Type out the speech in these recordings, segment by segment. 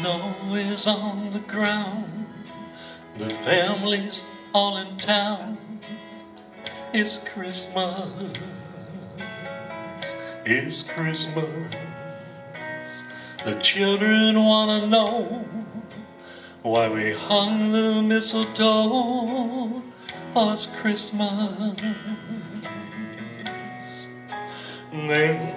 snow is on the ground, the family's all in town. It's Christmas, it's Christmas. The children want to know why we hung the mistletoe. Oh, it's Christmas. Then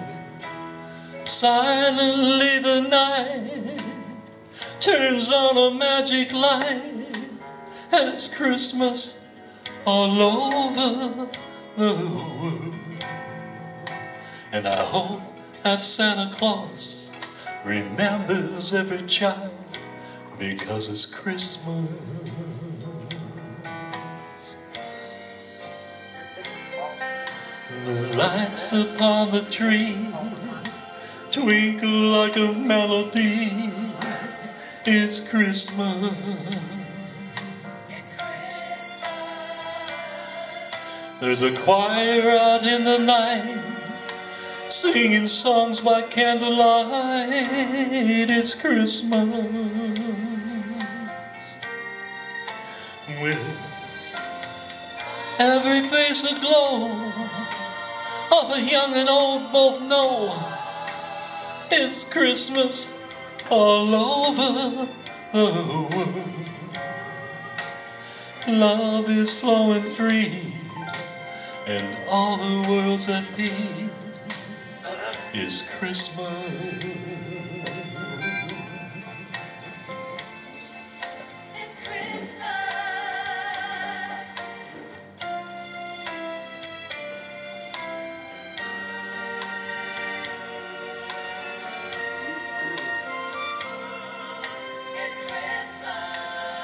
silently the night turns on a magic light, and it's Christmas all over the world. And I hope that Santa Claus remembers every child, because it's Christmas. The lights upon the tree twinkle like a melody. It's Christmas. It's Christmas. There's a choir out in the night singing songs by candlelight. It's Christmas. With every face aglow, all the young and old both know it's Christmas all over the world. Love is flowing free, and all the world's at peace. It's Christmas. It's Christmas. It's Christmas.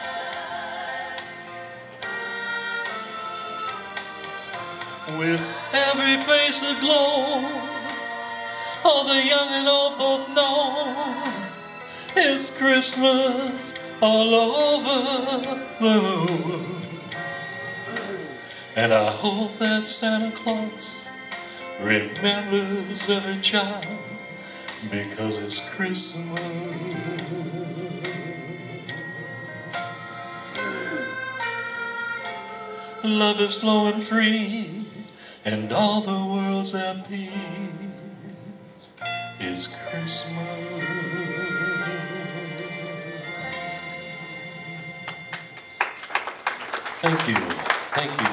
With every face aglow, all the young and old both know it's Christmas all over the world. And I hope that Santa Claus remembers every child, because it's Christmas. Love is flowing free, and all the world's at peace. It's Christmas. Thank you. Thank you.